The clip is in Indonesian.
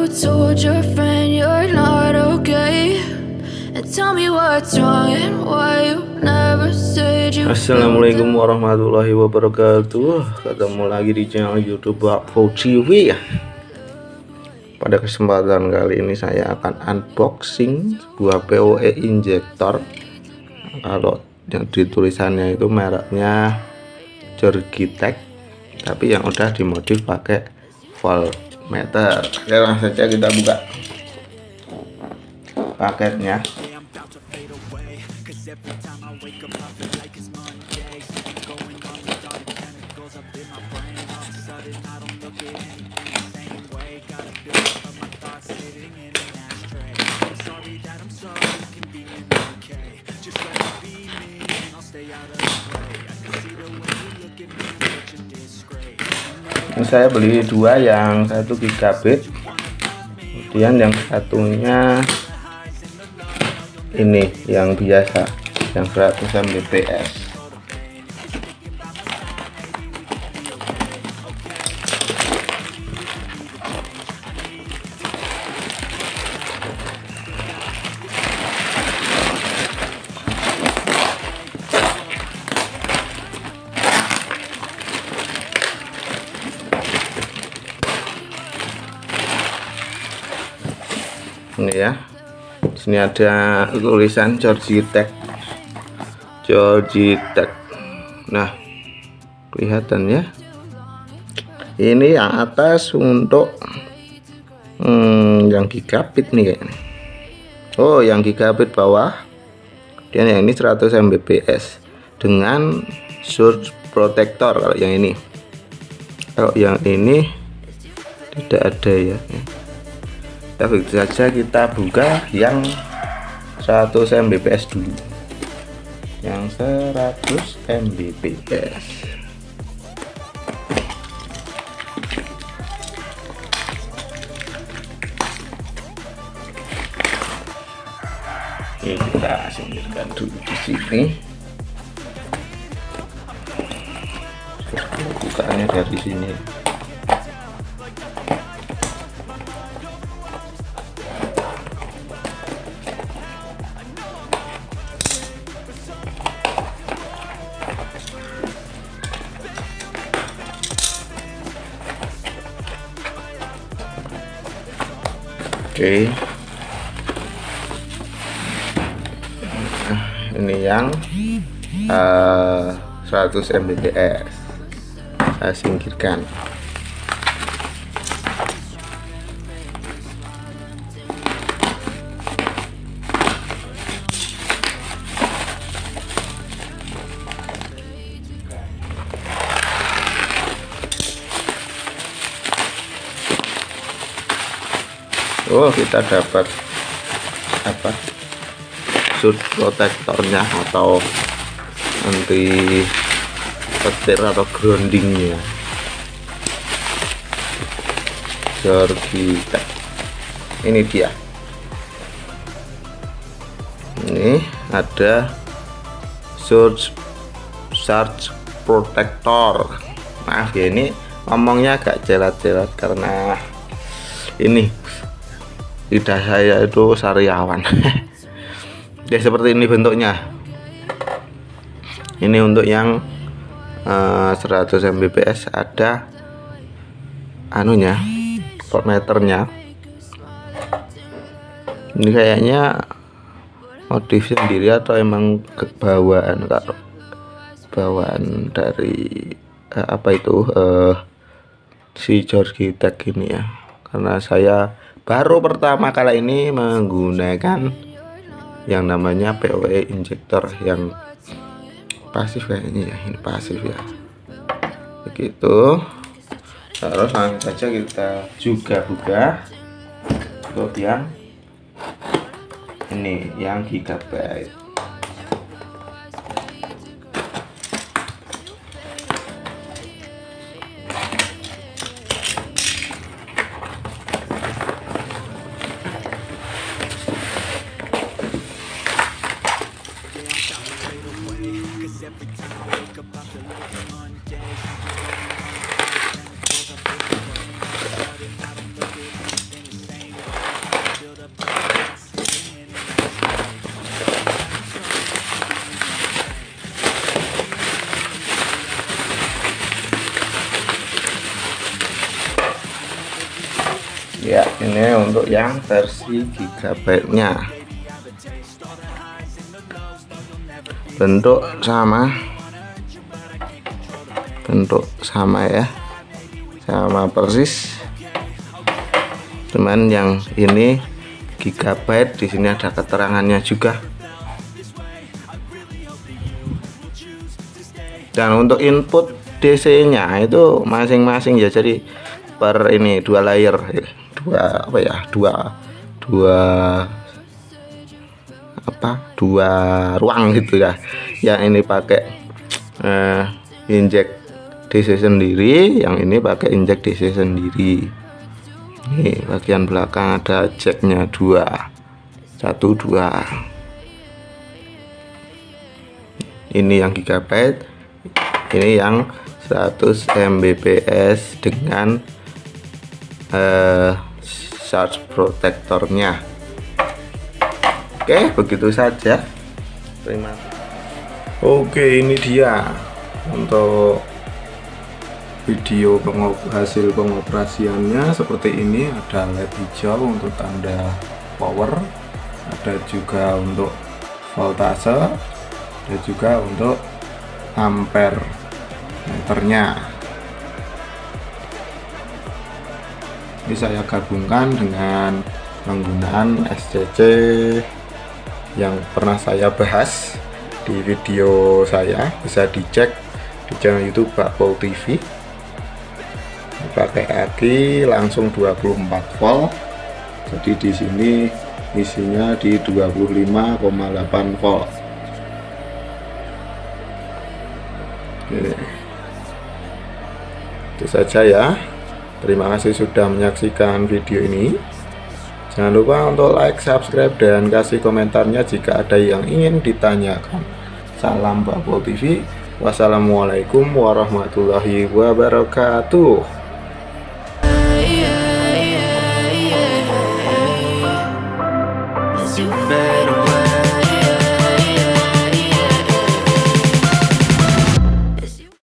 told your friend you're not okay? And tell me what's wrong and why you never said you. Assalamualaikum warahmatullahi wabarakatuh. Ketemu lagi di channel YouTube Bakpo TV ya. Pada kesempatan kali ini saya akan unboxing sebuah PoE injektor. Kalau yang ditulisannya itu mereknya Jorgitech, tapi yang udah dimodif pakai voltmeter. Oke, langsung saja kita buka paketnya. Ini saya beli dua, yang satu gigabit, kemudian yang satunya ini yang biasa, yang 100 Mbps. Ini ya, di sini ada tulisan Jorgitech. Nah, kelihatan ya. Ini yang atas untuk yang gigabit nih kayaknya. Oh, yang gigabit bawah. Dan yang ini 100 Mbps dengan surge protector. Kalau yang ini, tidak ada ya. Begitu saja, kita buka yang 100 Mbps dulu. Yang 100 Mbps. Oke, kita singkirkan dulu di sini. Bukanya dari sini. Oke, nah, ini yang 100 Mbps saya singkirkan. Oh, kita dapat apa, surge protectornya atau anti petir atau groundingnya. Jorgitech, ini dia. Ini ada surge protector. Maaf ya, ini ngomongnya agak jelat-jelat karena ini lidah saya itu sariawan. Ya, seperti ini bentuknya. Ini untuk yang 100 Mbps, ada anunya, voltmeternya. Ini kayaknya modif sendiri atau emang bawaan, kalau bawaan dari apa itu si Jorgitech ini ya. Karena saya baru pertama kali ini menggunakan yang namanya PoE injektor yang pasif kayaknya ya. Ini pasif ya, begitu. Terus langsung saja kita juga buka untuk yang ini, yang gigabyte. Ya, ini untuk yang versi gigabyte-nya. Bentuk sama ya, sama persis, cuman yang ini gigabyte, di sini ada keterangannya juga. Dan untuk input DC nya itu masing-masing ya, jadi per ini 2 layer, dua ruang gitu ya. Yang ini pakai injek DC sendiri, yang ini pakai injek DC sendiri. Ini bagian belakang ada jacknya 2. Ini yang gigabyte, ini yang 100 Mbps dengan charge protectornya. Oke, begitu saja. Terima kasih. Oke, ini dia untuk video hasil pengoperasiannya. Seperti ini, ada LED hijau untuk tanda power, ada juga untuk voltase, ada juga untuk ampere meternya. Ini saya gabungkan dengan penggunaan SCC yang pernah saya bahas di video saya, bisa dicek di channel YouTube Bakpol TV. Pakai aki langsung 24 volt, jadi di sini isinya di 25,8 volt. Oke, itu saja ya. Terima kasih sudah menyaksikan video ini. Jangan lupa untuk like, subscribe, dan kasih komentarnya jika ada yang ingin ditanyakan. Salam Bakpol TV. Wassalamualaikum warahmatullahi wabarakatuh.